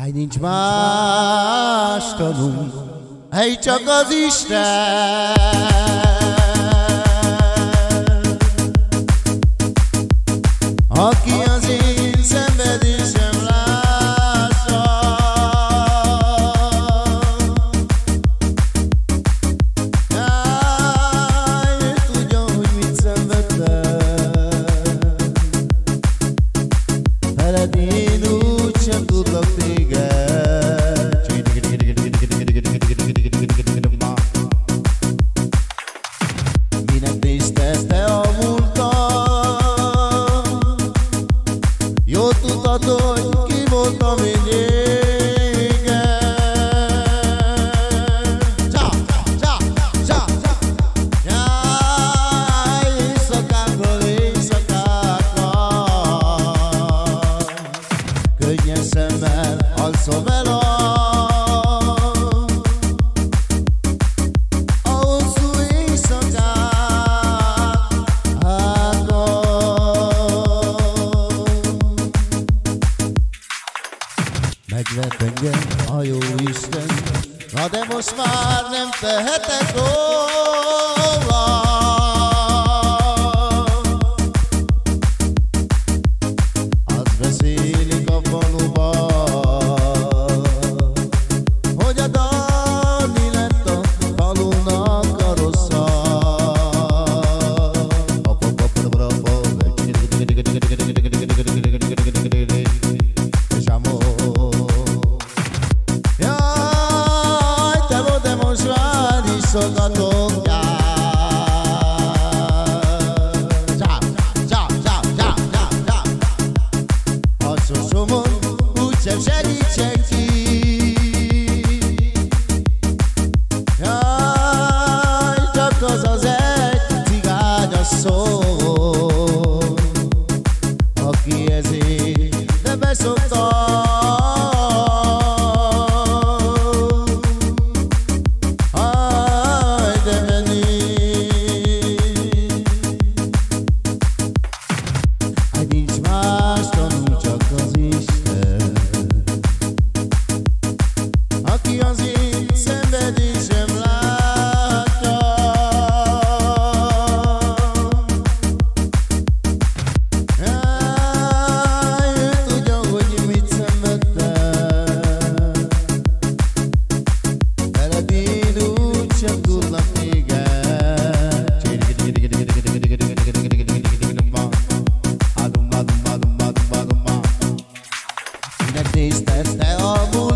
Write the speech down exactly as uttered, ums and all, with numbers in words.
Áj, nincs más tanunk, hely csak az Isten. Aki az én szenvedésem lássa, áj, ő tudja, hogy mit szenvedtem. Veled én úgysem tudlak téged. Minek nézted te a múltat? Jól tudtad, hogy ki voltam én régen. Csá, csá, csá, jaj, éjszakákról, éjszakákról könnyes szemmel alszom el a megvert engem a jó Isten, na de most már nem tehetek róla. Azt beszélik a faluban, hogy a Dani lett a falunak a rossza. Szolgatok, já, já, já, já, já, já, já. Harcosomon úgysem segít senki. Jaj, csak az az egy cigányasszony, aki ezért de beszokta. Aki az én szenvedésem látja, áj, ő tudja, hogy mit szenvedtem. Veled én úgysem tudlak téged. Minek nézted te a